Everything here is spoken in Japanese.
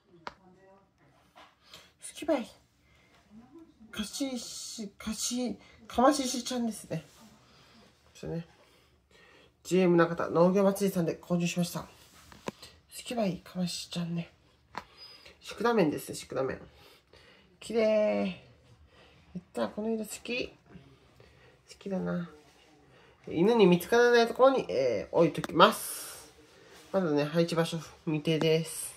好きばい。かまししちゃんですね。そうね。GM 中田農業祭りさんで購入しました。好きばいかましちゃんね。シクラメンですね、シクラメン。きれい。この色好き。好きだな。犬に見つからないところに、置いときます。まだね、配置場所未定です。